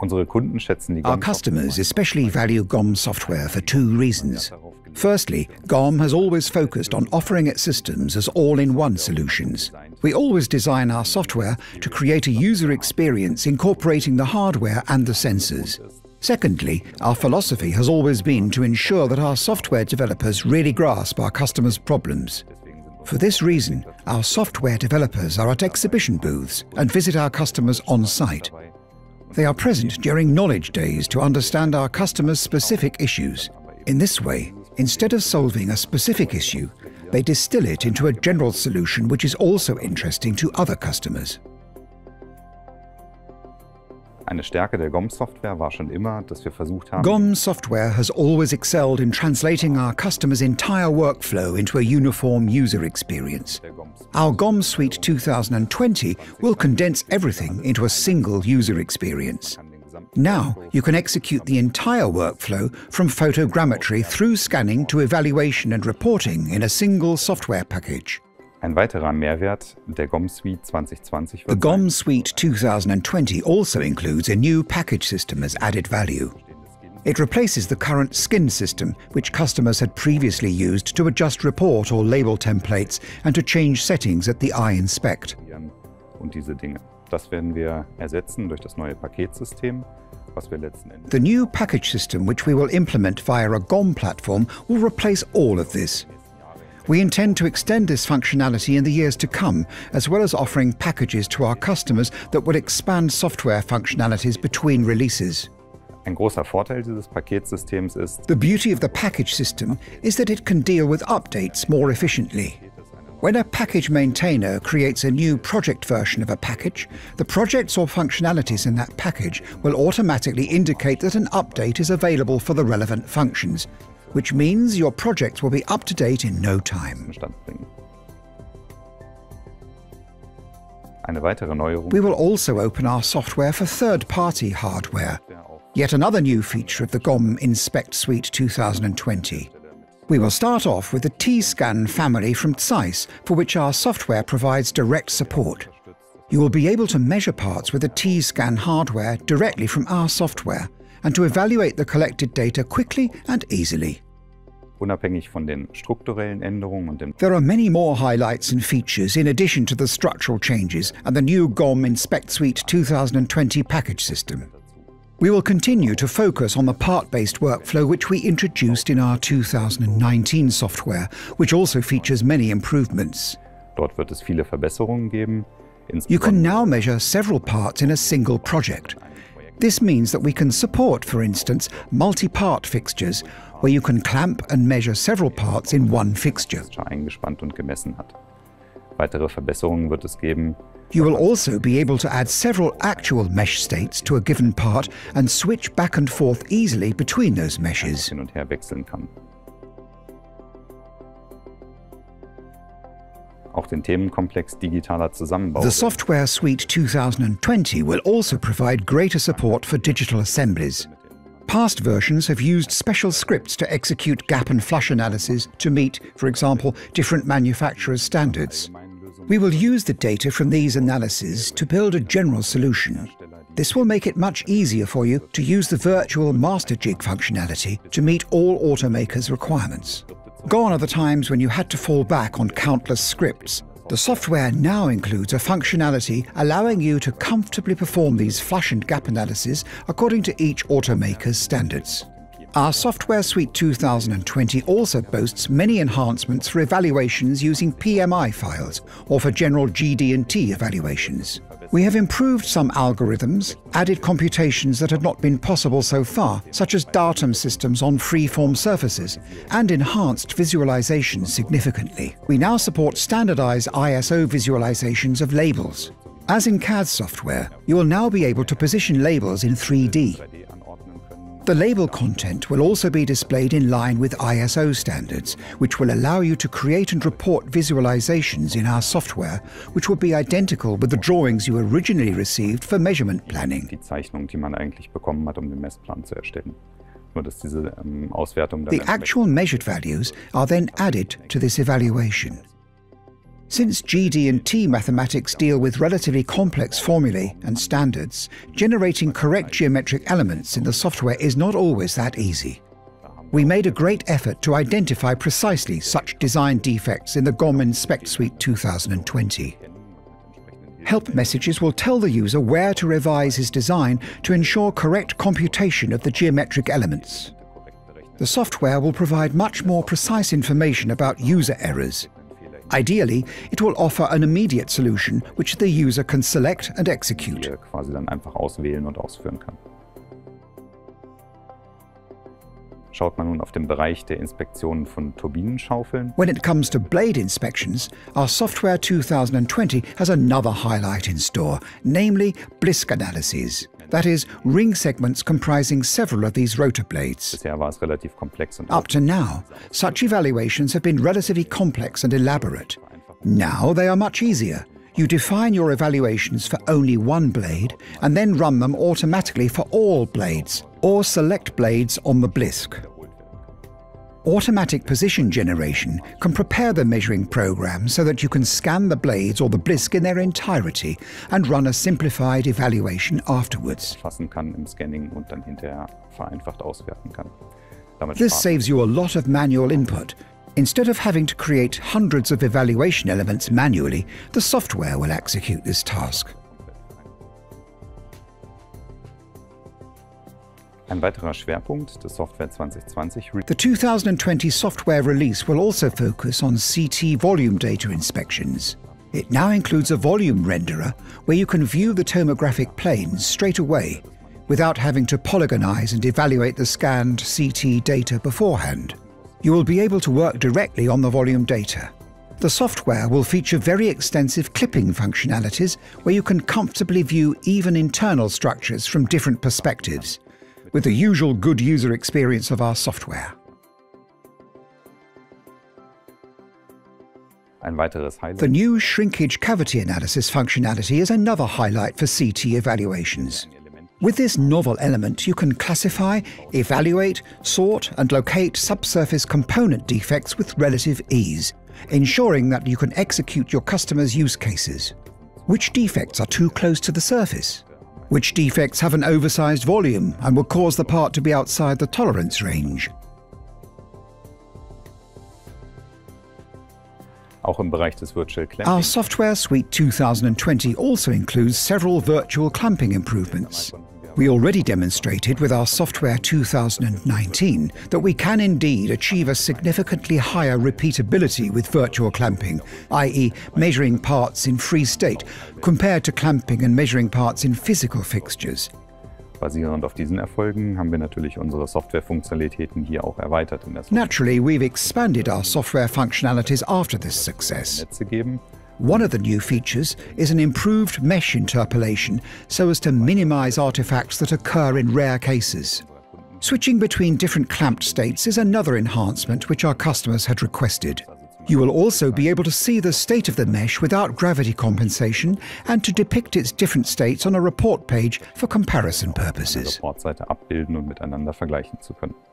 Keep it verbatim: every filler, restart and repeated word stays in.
Our customers especially value G O M software for two reasons. Firstly, G O M has always focused on offering its systems as all-in-one solutions. We always design our software to create a user experience incorporating the hardware and the sensors. Secondly, our philosophy has always been to ensure that our software developers really grasp our customers' problems. For this reason, our software developers are at exhibition booths and visit our customers on site. They are present during knowledge days to understand our customers' specific issues. In this way, instead of solving a specific issue, they distill it into a general solution which is also interesting to other customers. G O M software has always excelled in translating our customers' entire workflow into a uniform user experience. Our G O M Suite two thousand twenty will condense everything into a single user experience. Now you can execute the entire workflow from photogrammetry through scanning to evaluation and reporting in a single software package. Ein weiterer Mehrwert der G O M Suite twenty twenty The G O M Suite two thousand twenty also includes a new package system as added value. It replaces the current skin system, which customers had previously used to adjust report or label templates and to change settings at the eye inspect. Und diese Dinge. Das werden wir ersetzen durch das neue Paketsystem, was wir letzten Endes. The new package system, which we will implement via a G O M platform, will replace all of this. We intend to extend this functionality in the years to come, as well as offering packages to our customers that will expand software functionalities between releases. Ein großer Vorteil dieses Paketsystems ist, the beauty of the package system is that it can deal with updates more efficiently. When a package maintainer creates a new project version of a package, the projects or functionalities in that package will automatically indicate that an update is available for the relevant functions, which means your project will be up to date in no time. Eine weitere Neuerung. We will also open our software for third-party hardware, yet another new feature of the G O M Inspect Suite two thousand twenty. We will start off with the T-Scan family from Zeiss, for which our software provides direct support. You will be able to measure parts with the T-Scan hardware directly from our software, and to evaluate the collected data quickly and easily. Unabhängig von den strukturellen Änderungen und dem There are many more highlights and features in addition to the structural changes and the new G O M Inspect Suite two thousand twenty package system. We will continue to focus on the part-based workflow which we introduced in our two thousand nineteen software, which also features many improvements. Dort wird es viele Verbesserungen geben. You can now measure several parts in a single project. This means that we can support, for instance, multi-part fixtures, where you can clamp and measure several parts in one fixture. Eingespannt und gemessen hat. Weitere Verbesserungen wird es geben. You will also be able to add several actual mesh states to a given part and switch back and forth easily between those meshes. Hin und her wechseln kann. Auch den Themenkomplex digitaler Zusammenbau. The Software Suite two thousand twenty will also provide greater support for digital assemblies. Past versions have used special scripts to execute gap and flush analysis to meet, for example, different manufacturers' standards. We will use the data from these analyses to build a general solution. This will make it much easier for you to use the virtual master jig functionality to meet all automakers' requirements. Gone are the times when you had to fall back on countless scripts. The software now includes a functionality allowing you to comfortably perform these flush and gap analyses according to each automaker's standards. Our Software Suite two thousand twenty also boasts many enhancements for evaluations using P M I files or for general G D and T evaluations. We have improved some algorithms, added computations that had not been possible so far, such as datum systems on free-form surfaces, and enhanced visualizations significantly. We now support standardized I S O visualizations of labels. As in C A D software, you will now be able to position labels in three D. The label content will also be displayed in line with I S O standards, which will allow you to create and report visualizations in our software, which will be identical with the drawings you originally received for measurement planning. Die Zeichnung, die man eigentlich bekommen hat, um den Messplan zu erstellen. Nur dass diese ähm, Auswertung dann The actual measured values are then added to this evaluation. Since G D and T mathematics deal with relatively complex formulae and standards, generating correct geometric elements in the software is not always that easy. We made a great effort to identify precisely such design defects in the G O M Inspect Suite two thousand twenty. Help messages will tell the user where to revise his design to ensure correct computation of the geometric elements. The software will provide much more precise information about user errors. Ideally, it will offer an immediate solution which the user can select and execute. Hier quasi dann einfach auswählen und ausführen kann. Schaut man nun auf den Bereich der Inspektionen von Turbinenschaufeln. When it comes to blade inspections, our Software two thousand twenty has another highlight in store, namely BLISS analyses. That is, ring segments comprising several of these rotor blades. Bisher war es relativ komplex und Up to now, such evaluations have been relatively complex and elaborate. Now they are much easier. You define your evaluations for only one blade and then run them automatically for all blades, or select blades on the BLISS. Automatic position generation can prepare the measuring program so that you can scan the blades or the BLISS in their entirety and run a simplified evaluation afterwards. fassen kann im Scanning und dann hinterher vereinfacht auswerten kann. Damit This spart saves you a lot of manual input. Instead of having to create hundreds of evaluation elements manually, the software will execute this task. Ein weiterer Schwerpunkt des Software twenty twenty The two thousand twenty software release will also focus on C T volume data inspections. It now includes a volume renderer where you can view the tomographic planes straight away without having to polygonize and evaluate the scanned C T data beforehand. You will be able to work directly on the volume data. The software will feature very extensive clipping functionalities where you can comfortably view even internal structures from different perspectives, with the usual good user experience of our software. Ein weiteres Highlight. The new shrinkage cavity analysis functionality is another highlight for C T evaluations. With this novel element, you can classify, evaluate, sort, and locate subsurface component defects with relative ease, ensuring that you can execute your customer's use cases. Which defects are too close to the surface? Which defects have an oversized volume and will cause the part to be outside the tolerance range? Auch im Bereich des Virtual Our Clamping Software Suite two thousand twenty also includes several virtual clamping improvements. We already demonstrated with our Software two thousand nineteen that we can indeed achieve a significantly higher repeatability with virtual clamping, that is measuring parts in free state, compared to clamping and measuring parts in physical fixtures. Basierend auf diesen Erfolgen haben wir natürlich unsere Softwarefunktionalitäten hier auch erweitert in der Software Naturally, we've expanded our software functionalities after this success. Netze geben. One of the new features is an improved mesh interpolation so as to minimize artifacts that occur in rare cases. Switching between different clamped states is another enhancement which our customers had requested. You will also be able to see the state of the mesh without gravity compensation and to depict its different states on a report page for comparison purposes. Reportseite abbilden und miteinander vergleichen zu können.